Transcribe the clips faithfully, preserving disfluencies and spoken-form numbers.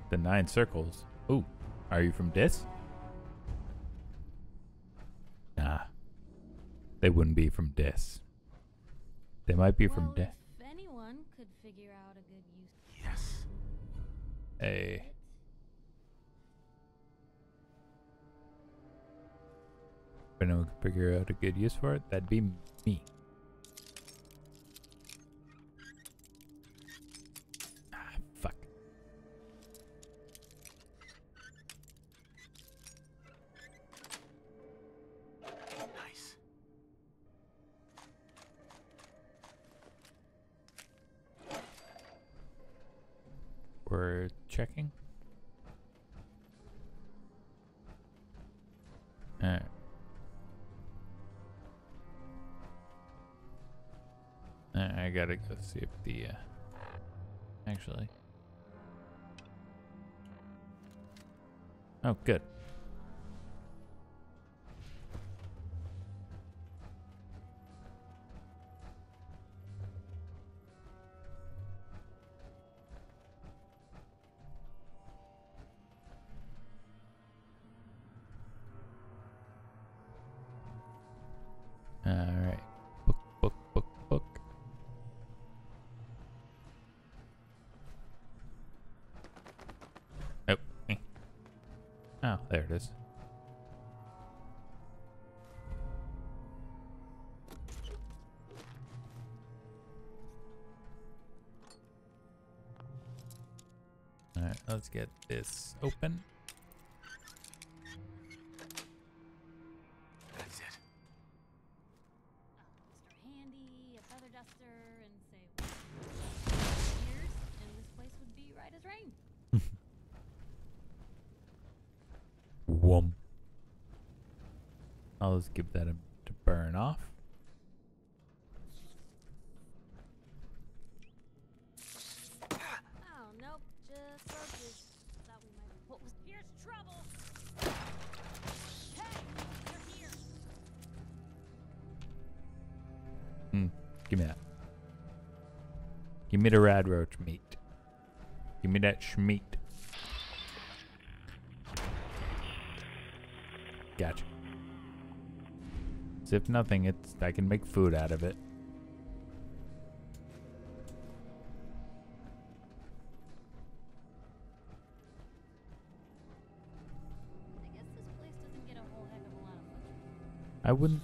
The nine circles. Ooh, are you from Dis? Nah, they wouldn't be from Dis. They might be well, from Dis. If anyone could figure out a good use. Yes. Hey. If anyone could figure out a good use for it, that'd be me. Ah, fuck. Nice. We're checking. Alright. I gotta go see if the, uh, actually. Oh, good. All right. Book, book, book, book. Oh, eh. Oh, there it is. All right, let's get this open. That's it. Mister Handy, a feather duster, and say years, and this place would be right as rain. Whoom. I'll just give that a to burn off. Oh nope, just roaches. Thought we might. What was? Here's trouble. Hey, you're here. Hmm. Give me that. Give me the rad roach meat. Give me that schmeat. Gotcha. As if nothing, it's I can make food out of it. I guess this place doesn't get a whole heck of a lot of foot traffic. I wouldn't.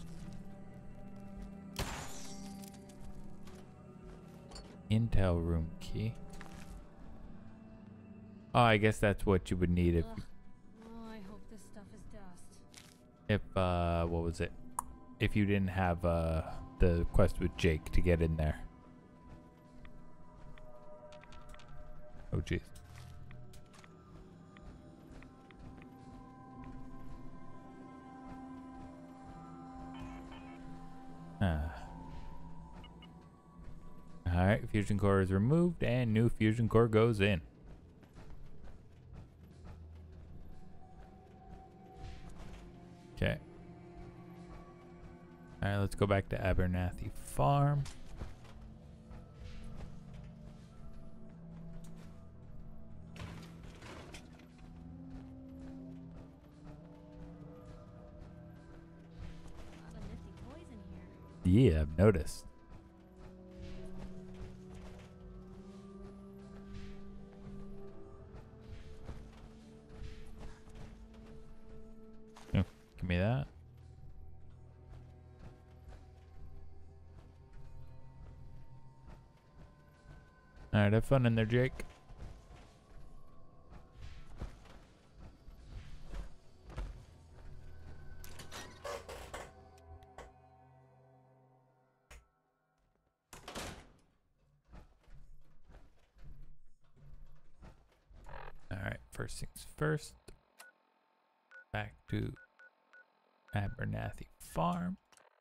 Intel room key. Oh, I guess that's what you would need if, Ugh. Oh, I hope this stuff is dust. if uh, what was it? If you didn't have uh the quest with Jake to get in there. Oh, jeez. Ah. Alright, fusion core is removed and new fusion core goes in. Okay. Alright, let's go back to Abernathy Farm. A lot of nifty toys in here. Yeah, I've noticed. Oh, give me that. Alright, have fun in there, Jake. Alright, first things first. Back to Abernathy Farm.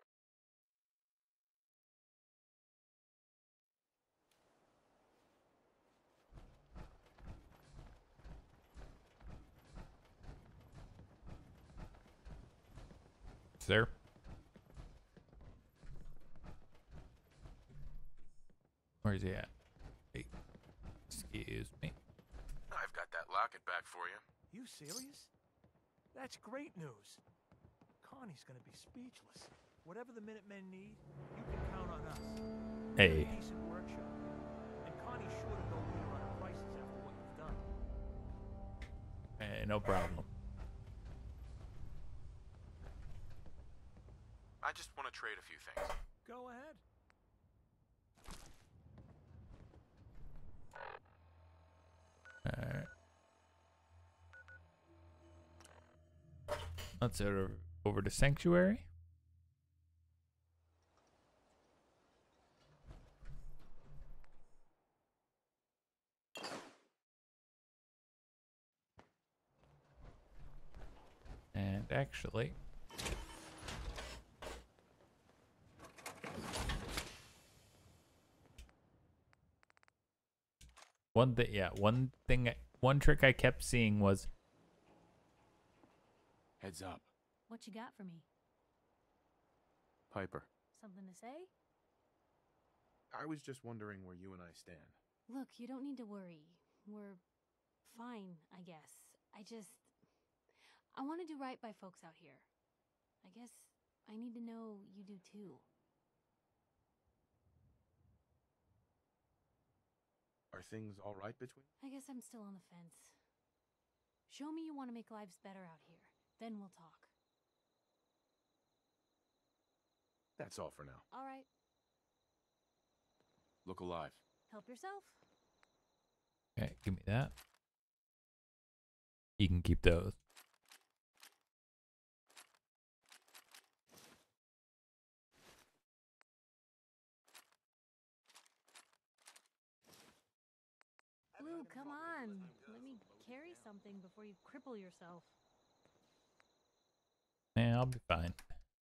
Sir? Where's he at? Hey, excuse me. I've got that locked. it back for you. You serious? That's great news. Connie's gonna be speechless. Whatever the Minutemen need, you can count on us. Hey. We're a decent workshop. And Connie's sure to go leaner on her prices after what you've done. Eh, no problem. I just want to trade a few things. Go ahead. Alright. Let's head over, over to Sanctuary. And actually, one thing, yeah, one thing, one trick I kept seeing was Heads up. What you got for me? Piper. Something to say? I was just wondering where you and I stand. Look, you don't need to worry. We're fine, I guess. I just... I want to do right by folks out here. I guess I need to know you do too. Are things all right between? I guess I'm still on the fence. Show me you want to make lives better out here. Then we'll talk. That's all for now. All right. Look alive. Help yourself. okay, give me that. You can keep those. Blue, come on. Let me carry something before you cripple yourself. Yeah, I'll be fine.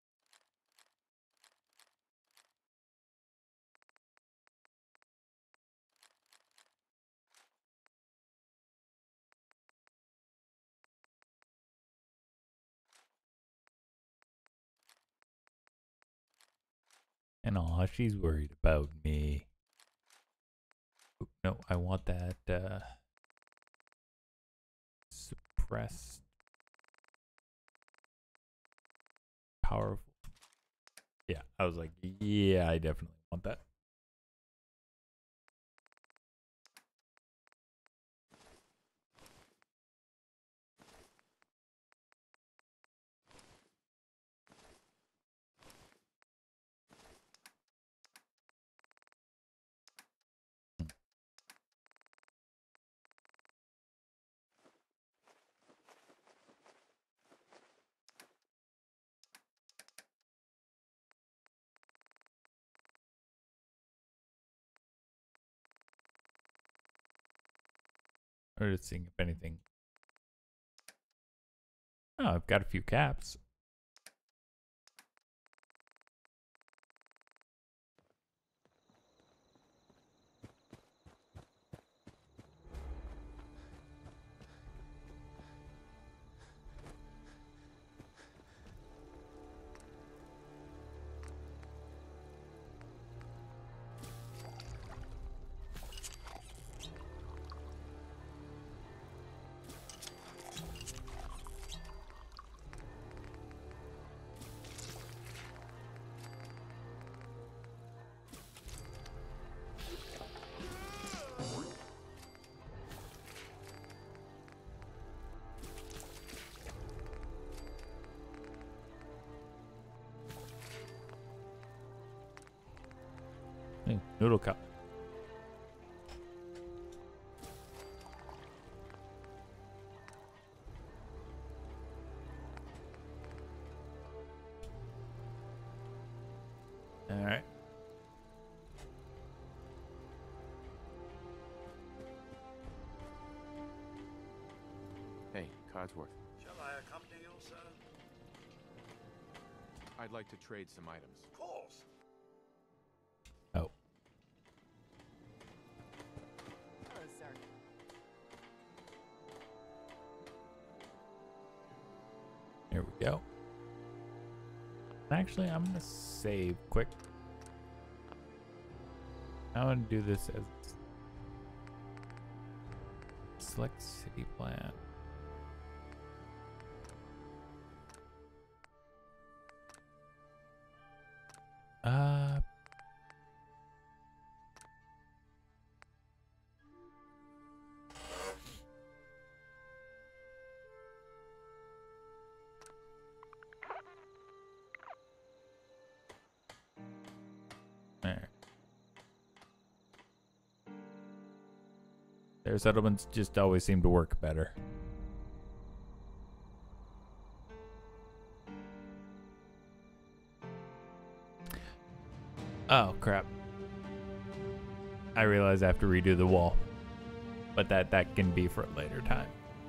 And aw, she's worried about me. Oop, no, I want that uh, suppressed powerful. Yeah, I was like, yeah, I definitely want that. Or just seeing if anything. Oh, I've got a few caps. Hey, noodle cup. All right. Hey, Codsworth. Shall I accompany you, sir? I'd like to trade some items. Of course. Oh. Hello, sir. Here we go. Actually, I'm gonna save quick. I'm gonna do this as select city plan. Uh. There. Their settlements just always seem to work better. Oh, crap. I realize I have to redo the wall. But that, that can be for a later time.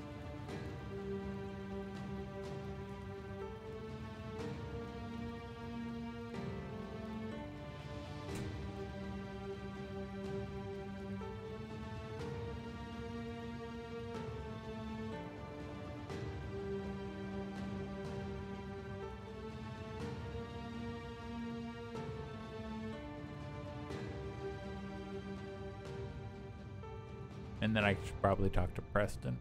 And then I should probably talk to Preston.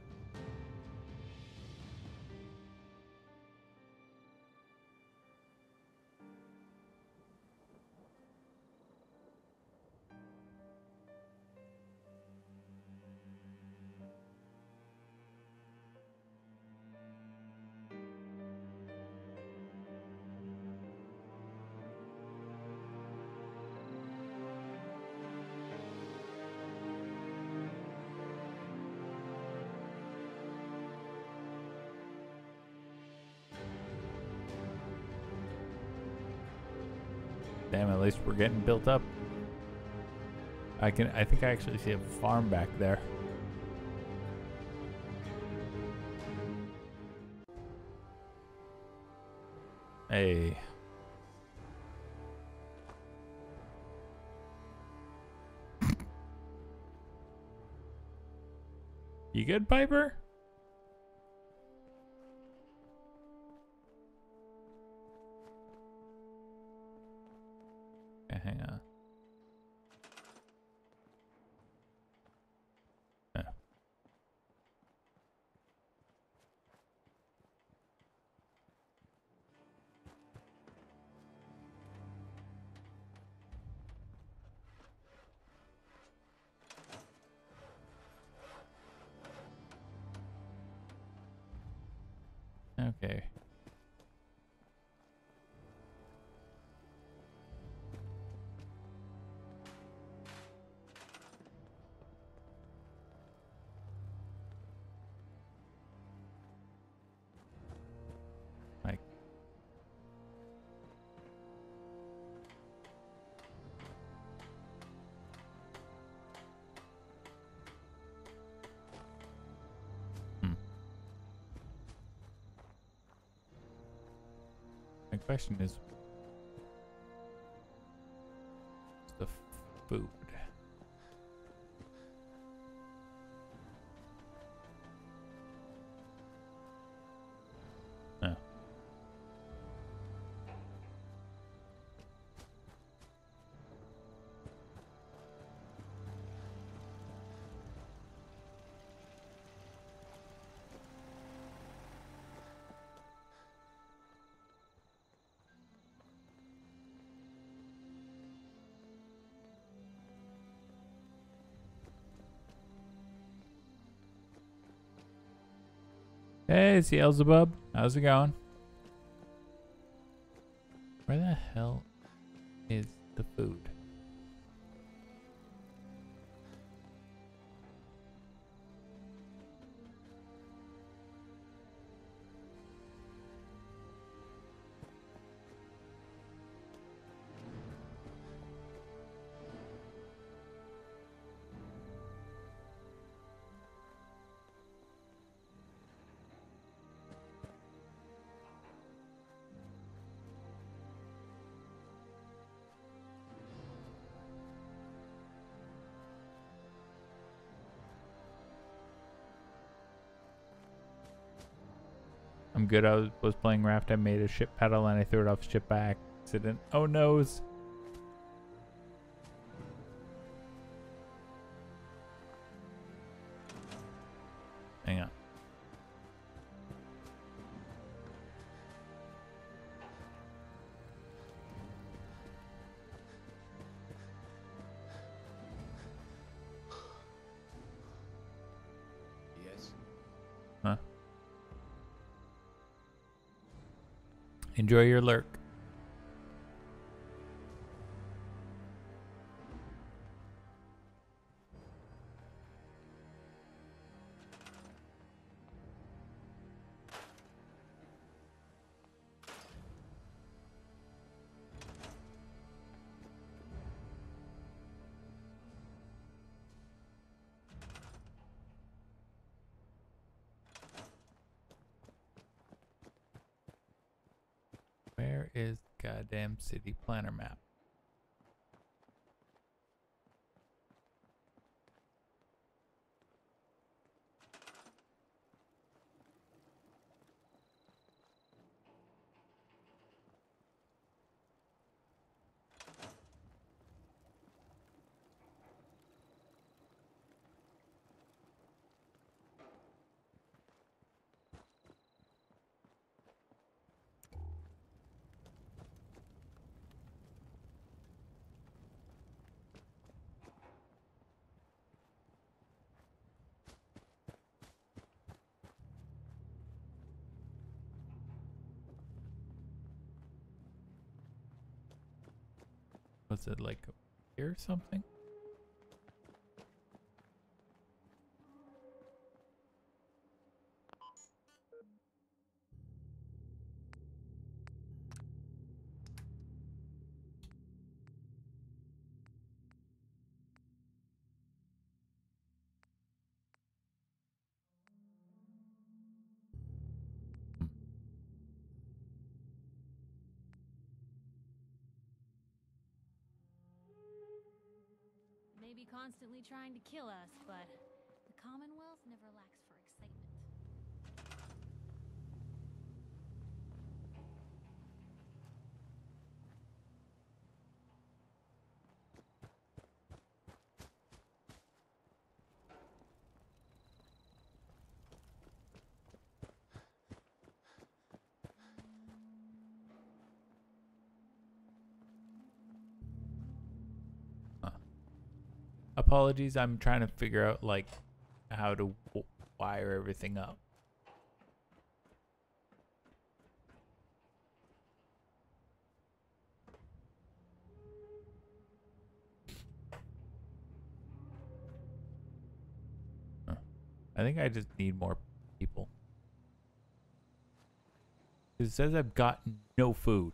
Damn, at least we're getting built up. I can I think I actually see a farm back there. Hey. You good, Piper? Okay, hang on. Oh. Okay. Like. Hmm. My question is, the food. Oh. Hey, it's Beelzebub. How's it going? Where the hell is the food? I'm good. I was, was playing Raft. I made a ship pedal and I threw it off ship by accident. Oh noes. Enjoy your lurk. Where is the goddamn city planner map? Was it like here or something? Maybe constantly trying to kill us, but the Commonwealth never lacks for excitement. Apologies, I'm trying to figure out like how to w wire everything up. Huh. I think I just need more people. It says I've got no food.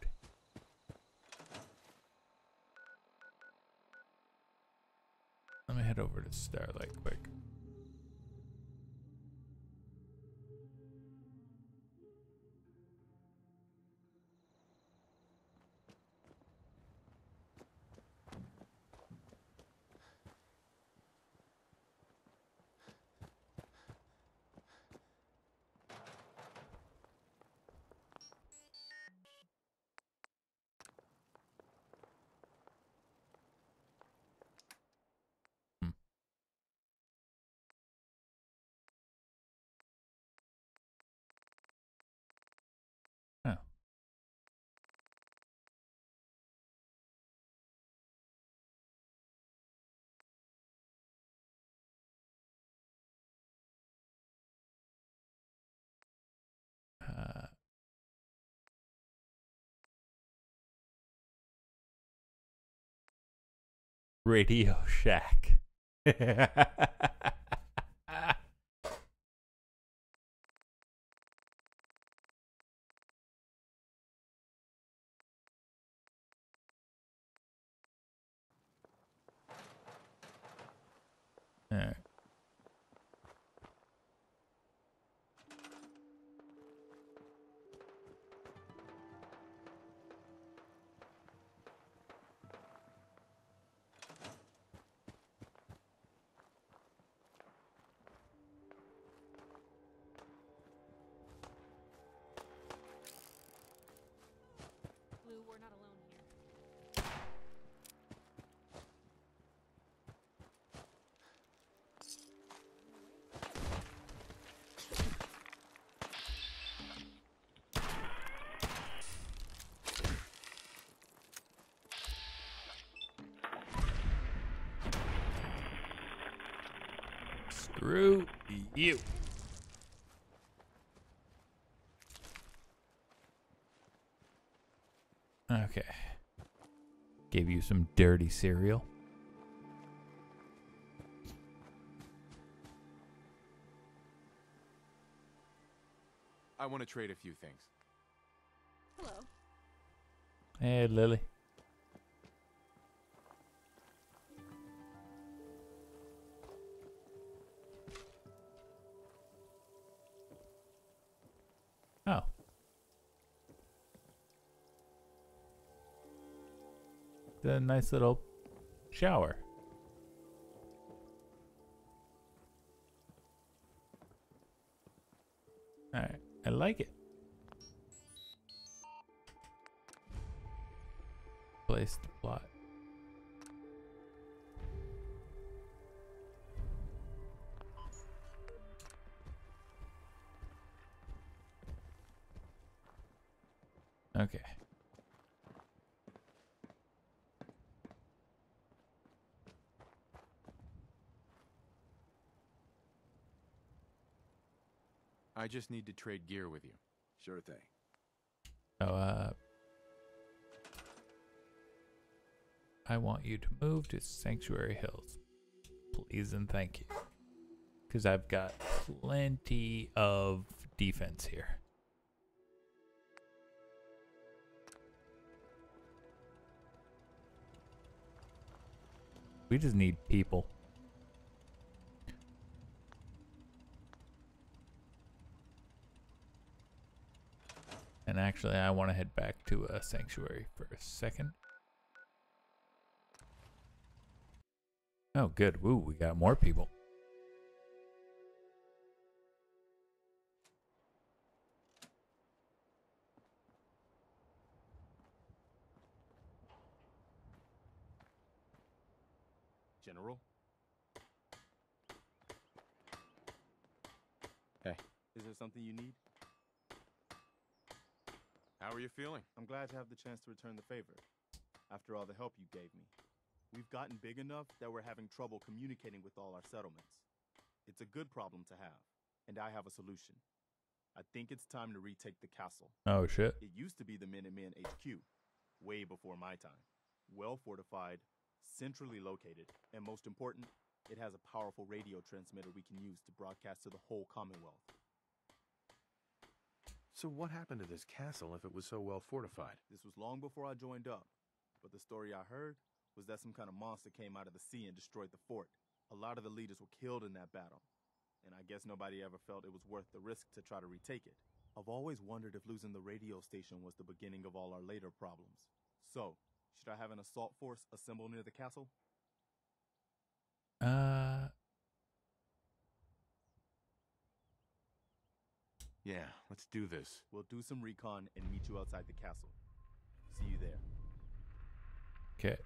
Let me head over to Starlight quick. Oh. Uh, Radio Shack. All right. Blue, we're not alone here. Screw you. Okay. Gave you some dirty cereal. I want to trade a few things. Hello. Hey, Lily. Oh. The nice little shower. Alright, I like it. Place the plot. Okay. I just need to trade gear with you. Sure thing. So, uh, I want you to move to Sanctuary Hills. Please and thank you. Because I've got plenty of defense here. We just need people. And actually, I want to head back to a sanctuary for a second. Oh, good. Woo, we got more people. General? Hey. Is there something you need? How are you feeling? I'm glad to have the chance to return the favor, after all the help you gave me. We've gotten big enough that we're having trouble communicating with all our settlements. It's a good problem to have, and I have a solution. I think it's time to retake the castle. Oh, shit. It used to be the Minutemen H Q, way before my time. Well fortified, centrally located, and most important, it has a powerful radio transmitter we can use to broadcast to the whole Commonwealth. So what happened to this castle if it was so well fortified? This was long before I joined up, but the story I heard was that some kind of monster came out of the sea and destroyed the fort. A lot of the leaders were killed in that battle, and I guess nobody ever felt it was worth the risk to try to retake it. I've always wondered if losing the radio station was the beginning of all our later problems. So, should I have an assault force assemble near the castle? Uh, Yeah, let's do this. We'll do some recon and meet you outside the castle. See you there. okay.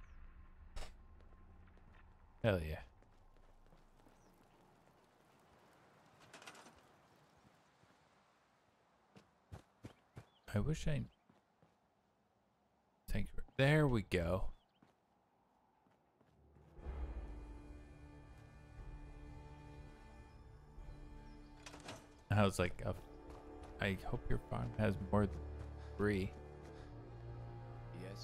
Hell yeah. I wish I... Thank you. There we go. I was like, uh, I hope your farm has more than three. Yes.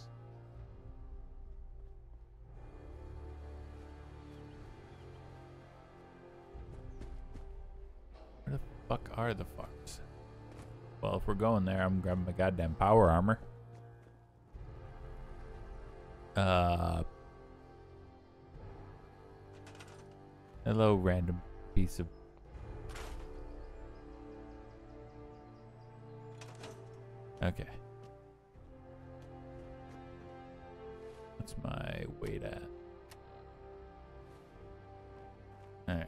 Where the fuck are the farms? Well, if we're going there, I'm grabbing my goddamn power armor. Uh. Hello, random piece of. Okay. What's my weight at? Alright.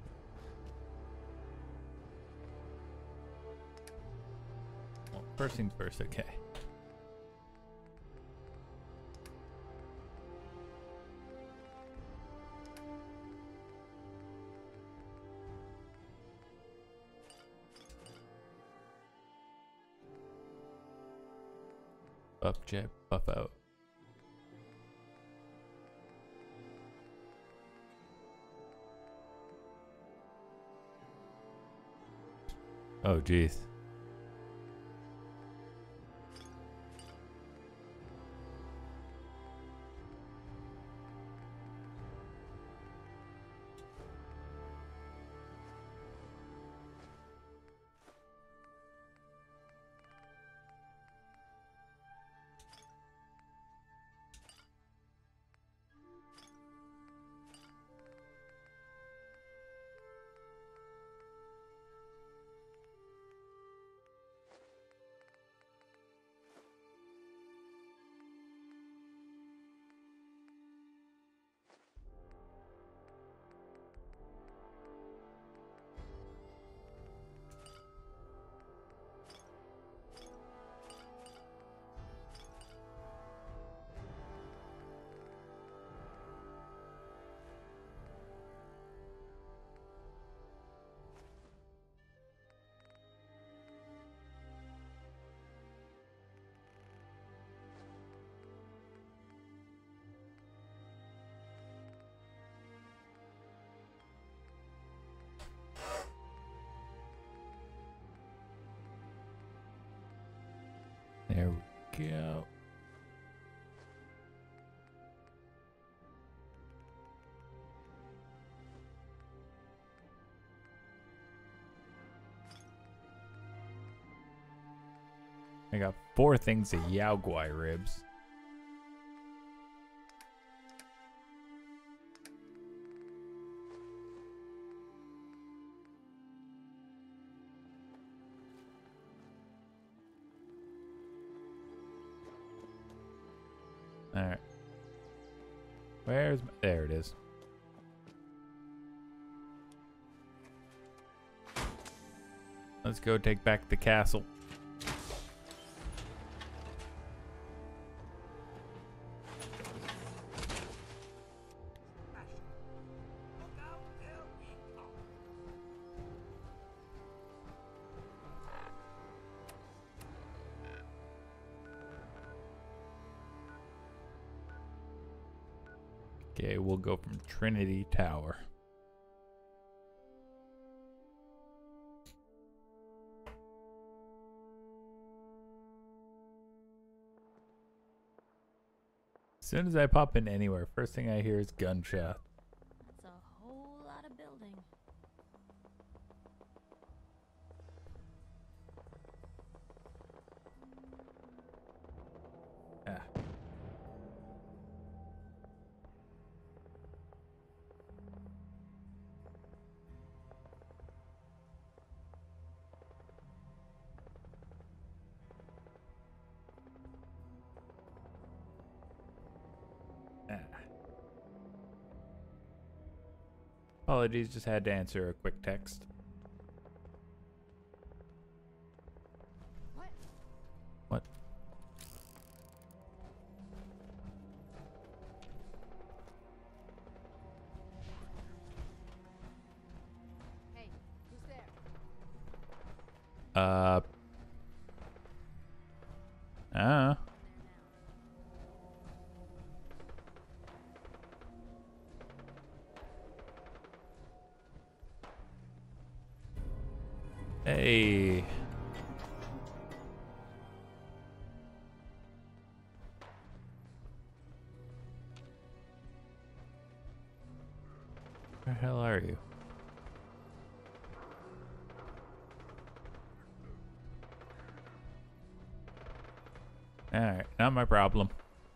Well, first things first, okay. Buff jet, buff out. Oh, jeez. go. I got four things of Yao Guai ribs. Alright. Where's my, there it is. Let's go take back the castle. Okay, we'll go from Trinity Tower. As soon as I pop in anywhere, first thing I hear is gunshot. That's a whole lot of building. Ah. Apologies, just had to answer a quick text. What? What? Hey, who's there? Uh. Uh. Hey. Where the hell are you? Alright, not my problem.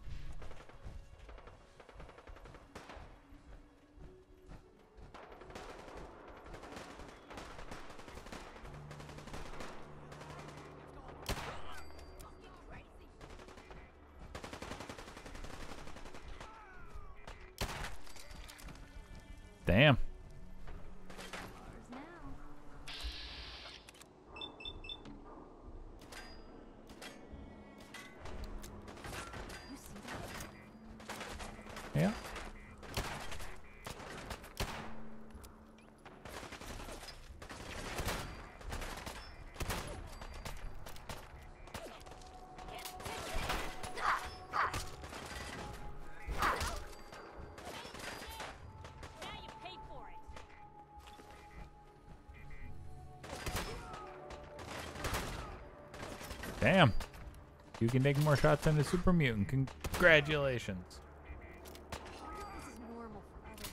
Damn. Now. You see that? Yeah. Now you pay for it. Damn. You can take more shots than a super mutant. Congratulations. This is normal for other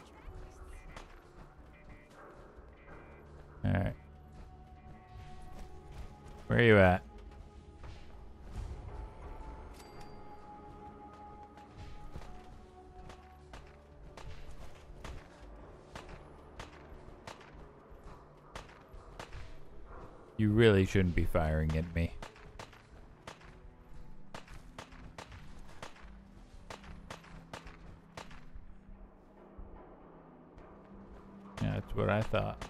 journalists. Alright. Where are you at? You really shouldn't be firing at me. Yeah, that's what I thought.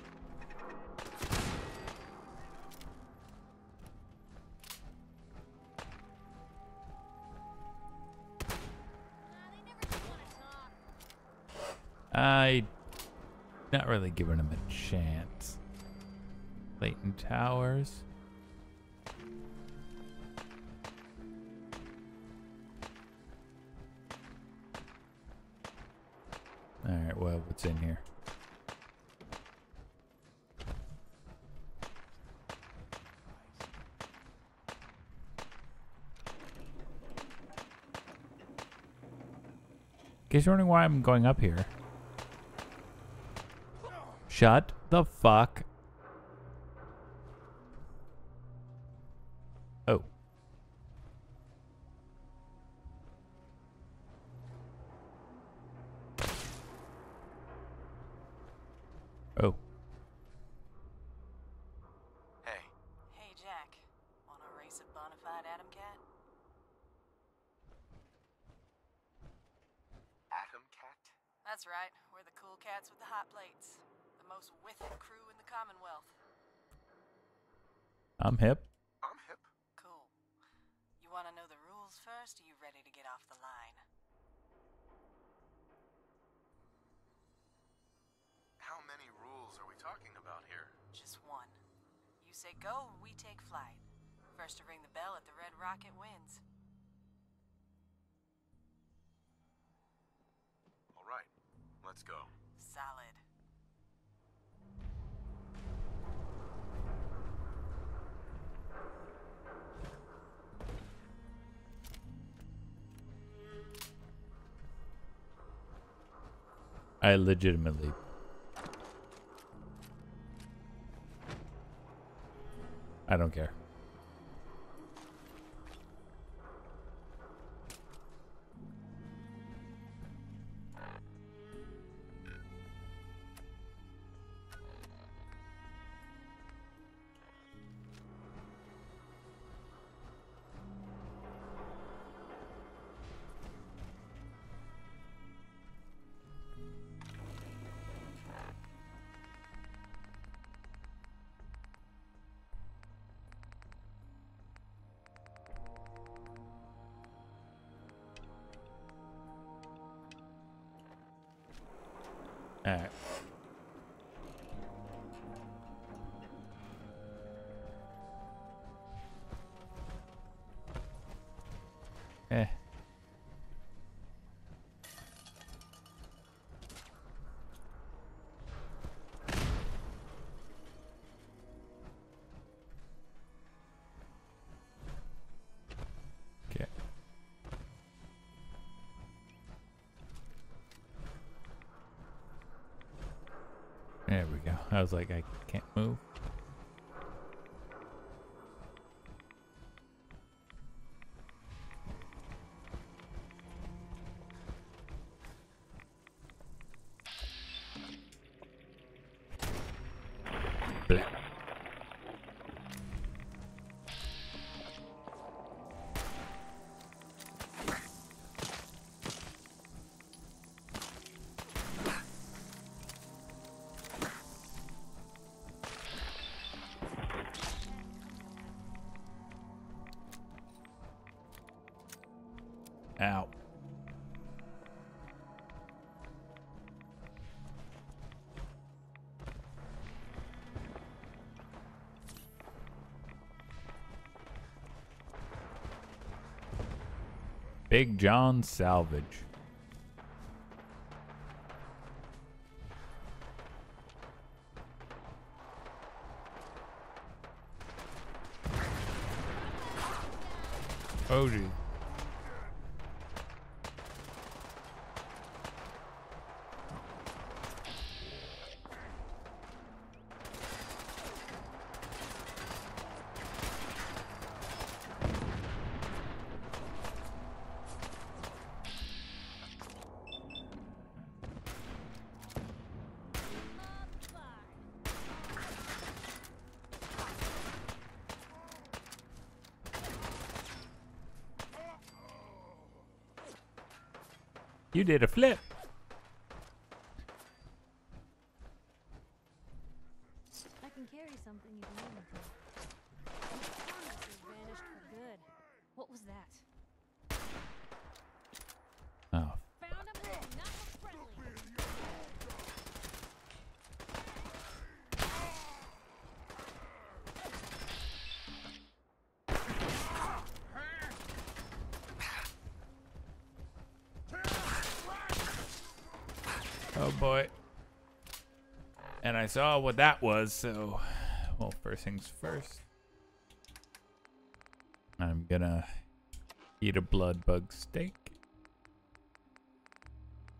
I not really giving him a chance. Clayton Towers. All right, well, what's in here? case you're wondering why I'm going up here. Shut the fuck. Oh. Oh. Hey. Hey, Jack. Want a race of bona fide Atom Cat? Atom Cat? That's right. We're the cool cats with the hot plates. The most with-it crew in the Commonwealth. I'm hip. I'm hip. Cool. You want to know the rules first, or you ready to get off the line? How many rules are we talking about here? Just one. You say go, we take flight. First to ring the bell at the Red Rocket wins. All right, let's go. Solid. I legitimately. I don't care. Alright. Eh. Okay. There we go. I was like, I can't move. Blech. Ow. Big John Salvage. Oh gee. You did a flip. I can carry something you can need to. Promises vanished for good. What was that? Oh. Found a man, not look friendly. Oh boy. And I saw what that was, so well, first things first. I'm gonna eat a blood bug steak.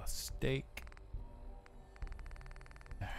steak. All right.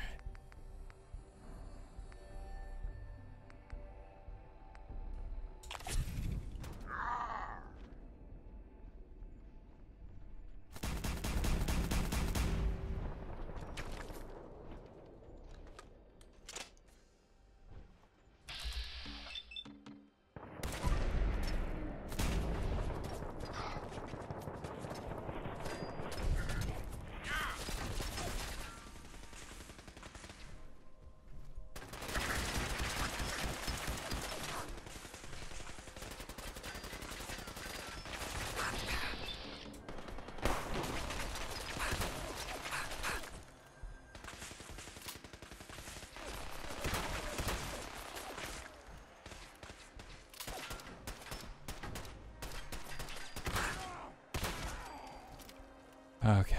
Okay.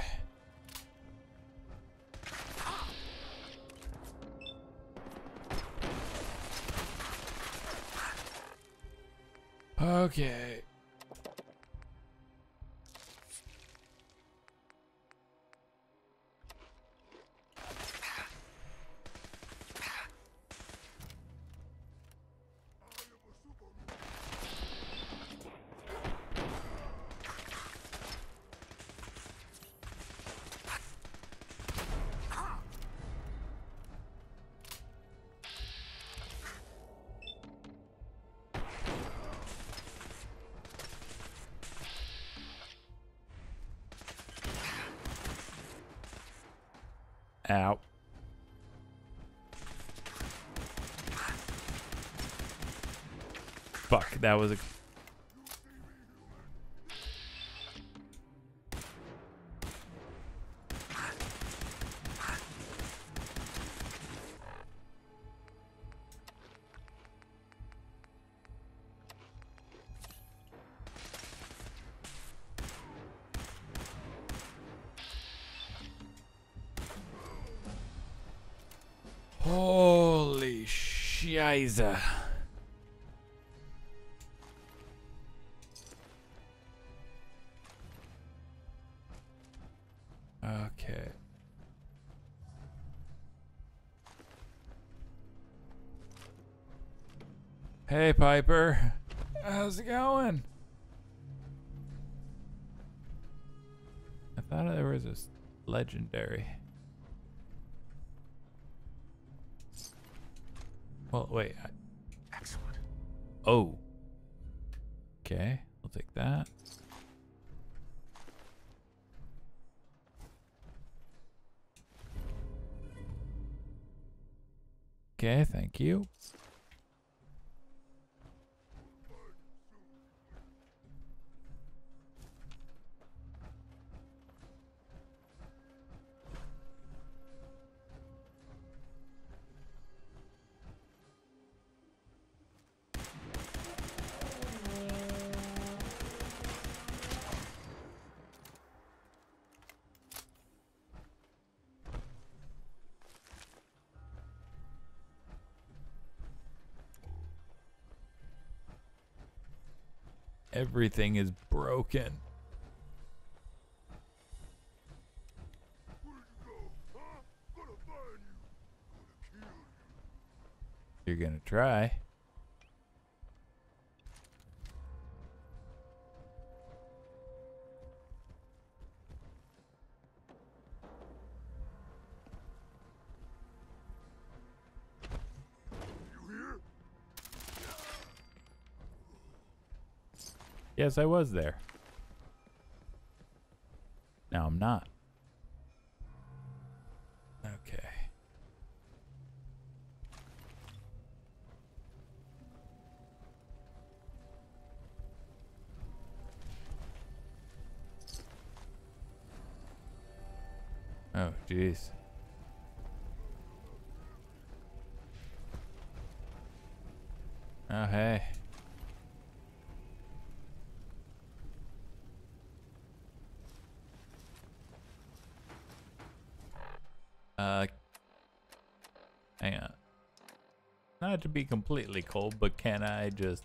Okay. Ow. Fuck, that was a... Holy shiza. Okay. Hey, Piper. How's it going? I thought there was a s- legendary. Well, wait. I, Excellent. oh. Okay, I'll take that. Okay, thank you. Everything is broken. You're gonna try. Yes, I was there. Now I'm not. Okay. Oh, jeez. Oh, hey. Uh, hang on. Not to be completely cold, but can I just...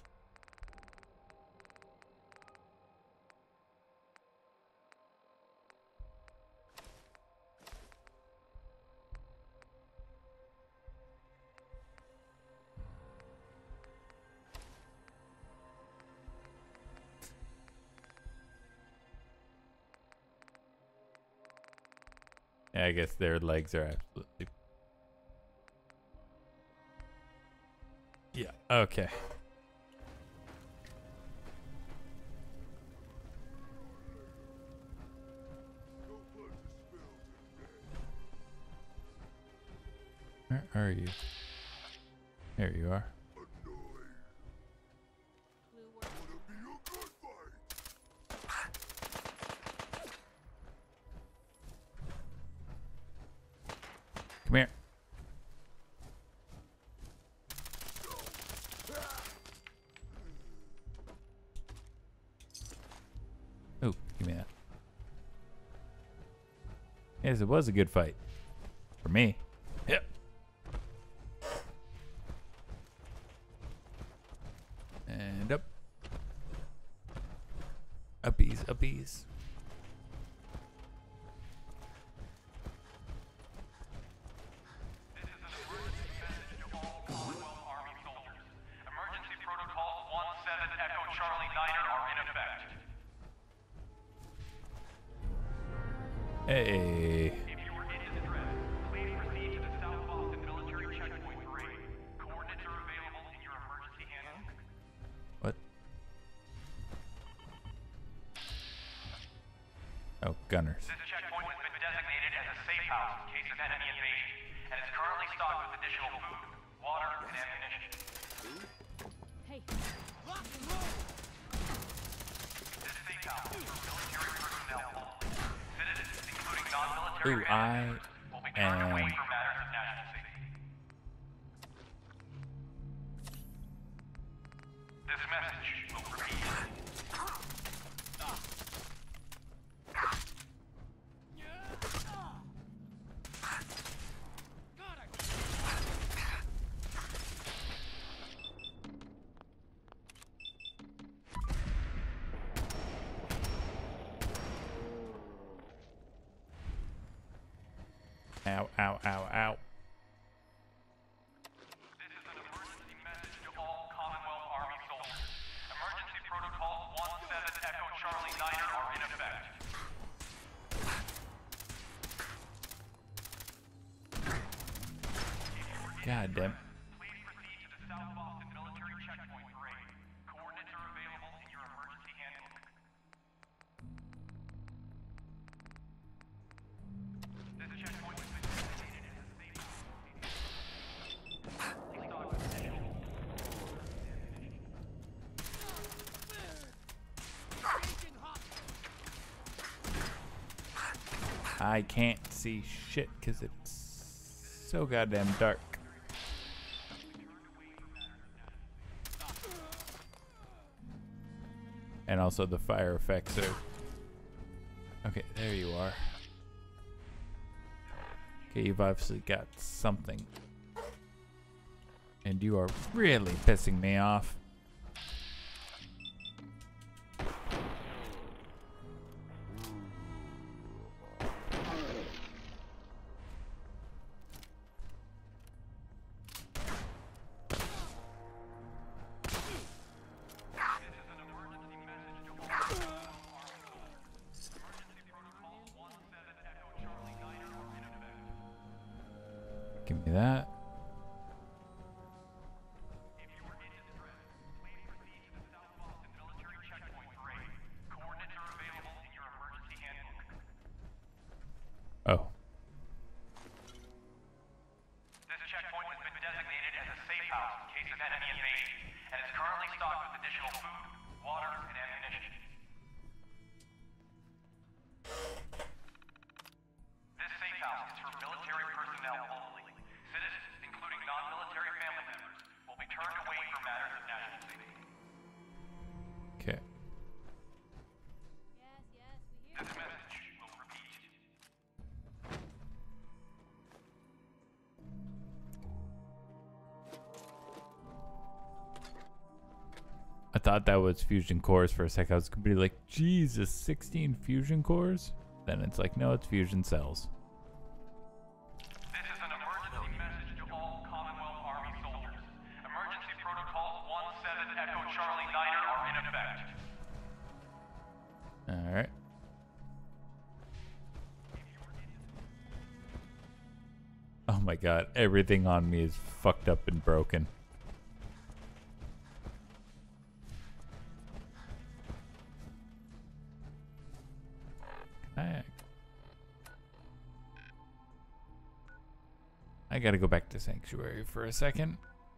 I guess their legs are absolutely. Yeah, okay. Where are you? There you are. Come here. Oh, give me that. Yes, it was a good fight. For me. Yep. And up. Uppies, uppies. Hey. If you are in distress, please proceed to the South Boston Military Checkpoint three. Coordinates are available in your emergency handbook. What? Oh, gunners. This checkpoint has been designated as a safe house in case of enemy invasion, and is currently stocked with additional food, water, and ammunition. Hey. This safe house is for military personnel only. Citizens, including non-military Ooh, I members, will be turned away am. for matters of national safety. This message will repeat. Ow, ow, ow, ow. This is an emergency message to all Commonwealth Army soldiers. Emergency protocols one seven Echo Charlie Niner are in effect. God damn. Please proceed to the South Boston Military Checkpoint three. Coordinates are available in your emergency handbook. This checkpoint has been designated as a safe house. Please stock with additional I can't see shit because it's so goddamn dark. And also the fire effects are... Okay, there you are. Okay, you've obviously got something. And you are really pissing me off. Give me that. Oh. This checkpoint has been designated as a safe house in case of enemy invasion, and is currently stocked with additional food, water, and ammunition. This safe house is for military personnel only. Citizens, including non-military family members, will be turned away for matters of national safety. Okay. Yes, yes, we hear This you. message will repeat. I thought that was fusion cores for a sec. I was gonna be like, Jesus, sixteen fusion cores? Then it's like, no, it's fusion cells. This is an emergency message to all Commonwealth Army soldiers. Emergency protocols one seven Echo Charlie Niner are in effect. Alright. my god, everything on me is fucked up and broken. I, I gotta go back to Sanctuary for a second.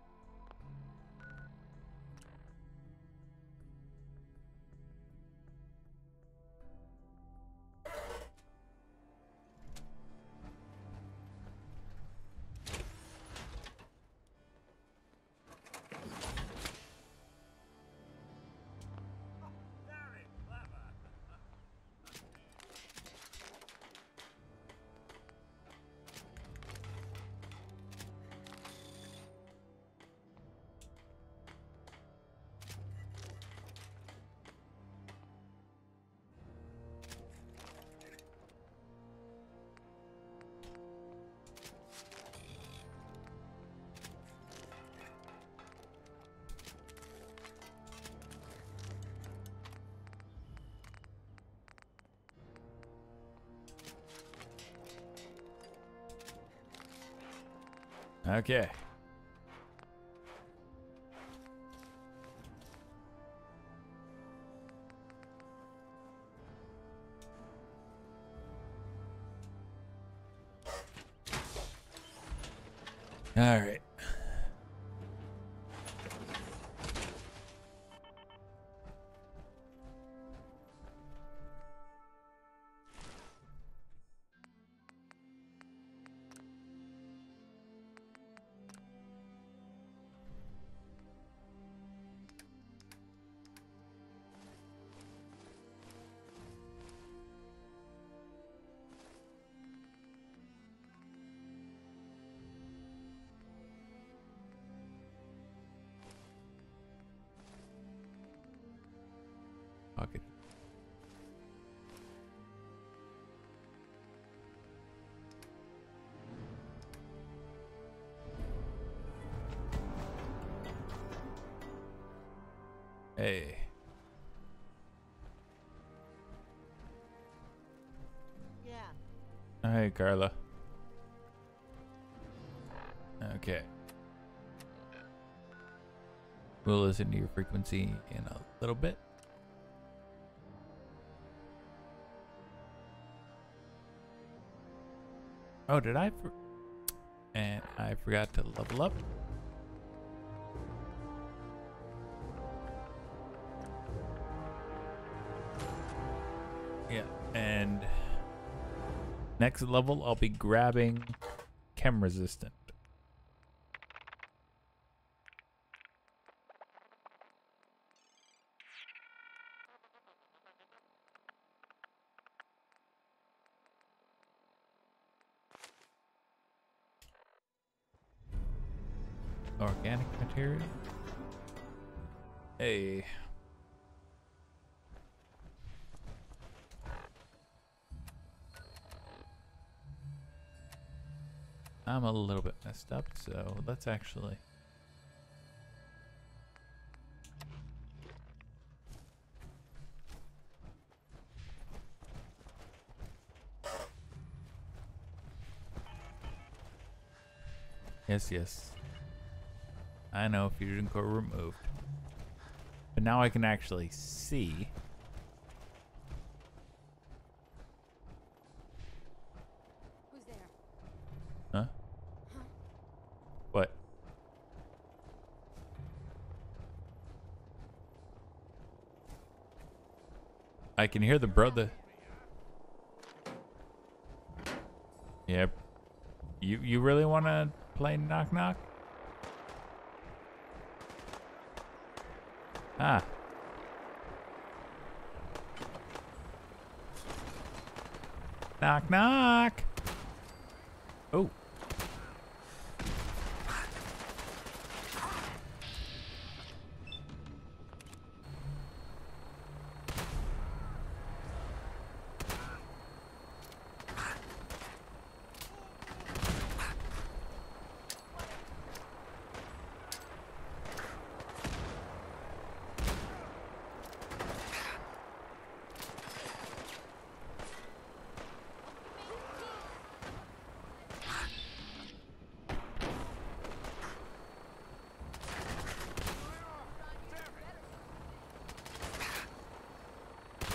Okay. All right. Pocket. Hey. Yeah. Hey, Carla. Okay. We'll listen to your frequency in a little bit. Oh, did I? For and I forgot to level up. Yeah, and next level I'll be grabbing chem resistant. Organic material. Hey. I'm a little bit messed up, so let's actually. Yes, yes. I know, fusion core removed. But now I can actually see. Who's there? Huh? Huh? What? I can hear the brother. Yep. You you really want to play knock knock? Ah. Knock knock. Oh.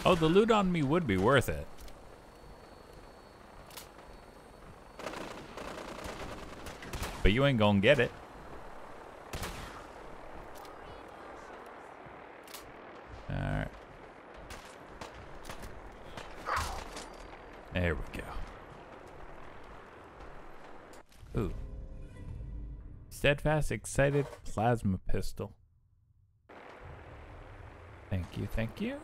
Oh, the loot on me would be worth it. But you ain't gonna get it. Alright. There we go. Ooh. Steadfast excited plasma pistol. Thank you, thank you.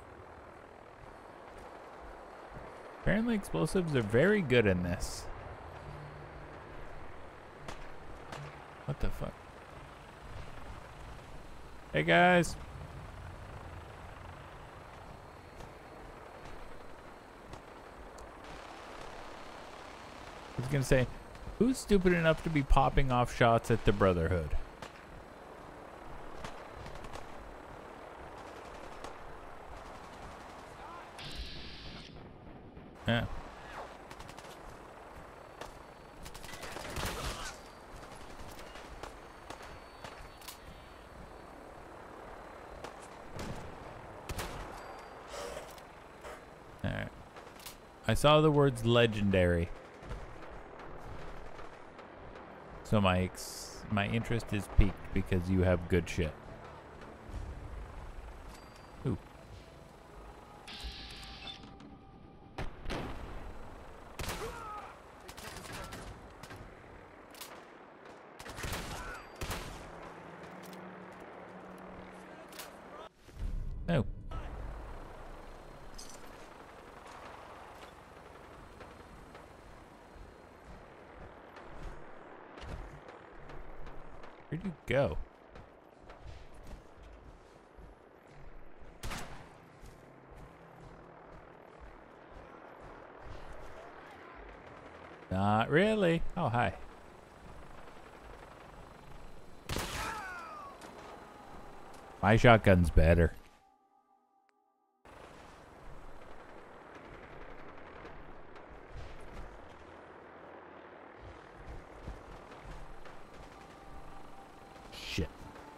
Apparently explosives are very good in this. What the fuck? Hey guys. I was gonna say, who's stupid enough to be popping off shots at the Brotherhood? Yeah. Alright. I saw the words legendary. So my ex my interest is piqued because you have good shit. Ooh. No. Where'd you go? Not really. Oh, hi. My shotgun's better. Shit.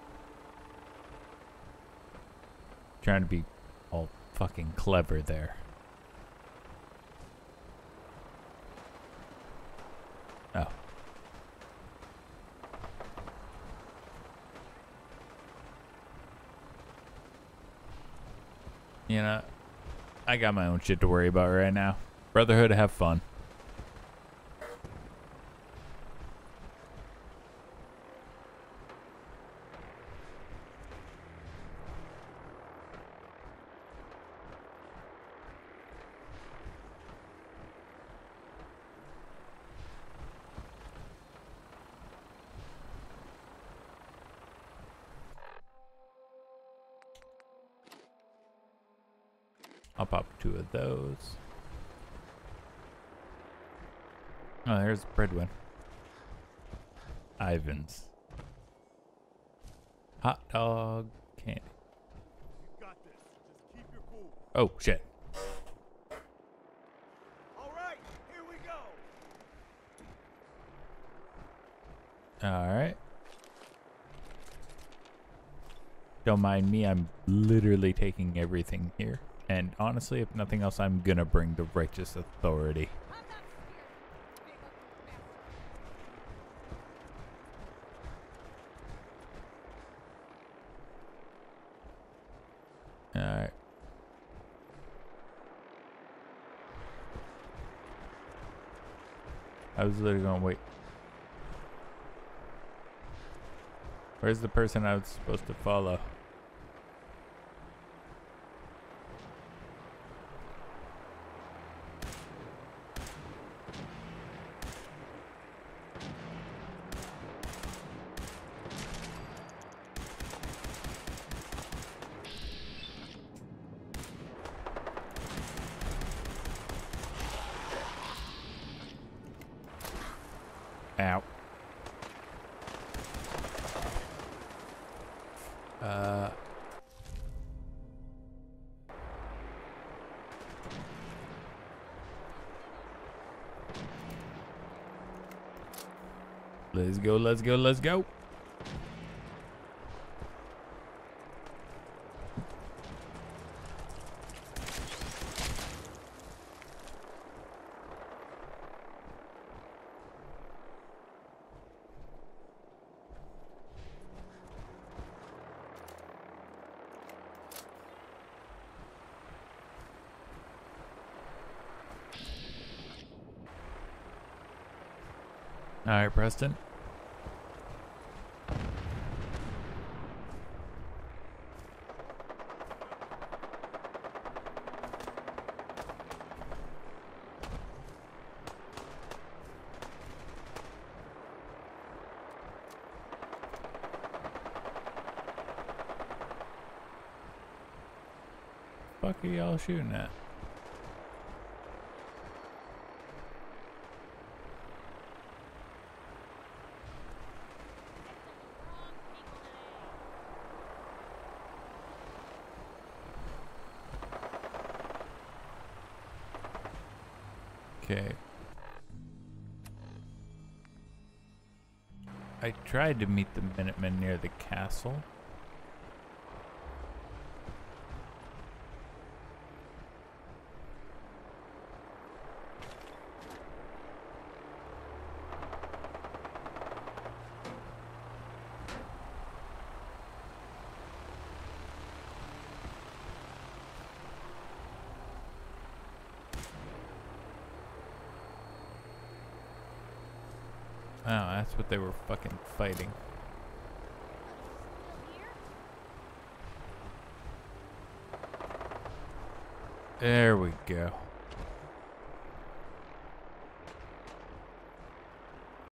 Trying to be all fucking clever there. Oh. You know, I got my own shit to worry about right now. Brotherhood, have fun. I'll pop two of those. Oh, there's Bridwin. Ivan's. Hot dog candy. You got this. Just keep your cool. Oh, shit. All right, here we go. Alright. Don't mind me, I'm literally taking everything here. And honestly, if nothing else, I'm gonna bring the righteous authority. Alright. I was literally gonna wait. Where's the person I was supposed to follow? Ow. Uh. Let's go, let's go, let's go. Alright, Preston. Fuck are y'all shooting at? Okay. I tried to meet the Minutemen near the castle. Oh, that's what they were fucking fighting. There we go.